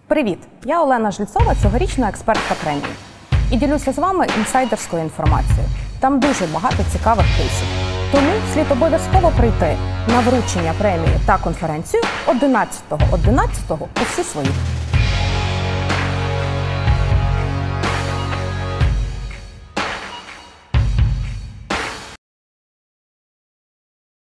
Привіт! Я Олена Жильцова, цьогорічна експертка премії. І ділюся з вами інсайдерською інформацією. Там дуже багато цікавих кейсів. Тому слід обов'язково прийти на вручення премії та конференцію 11.11 у всі свої.